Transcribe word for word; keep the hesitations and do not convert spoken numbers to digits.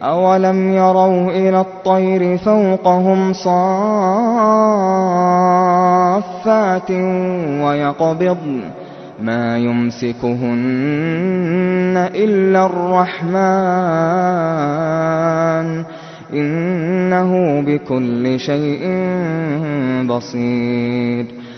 أَوَلَمْ يَرَوْا إِلَى الطَّيْرِ فَوْقَهُمْ صَافَّاتٍ وَيَقْبِضْنَ مَا يُمْسِكُهُنَّ إِلَّا الرَّحْمَنُ إِنَّهُ بِكُلِّ شَيْءٍ بَصِيرٌ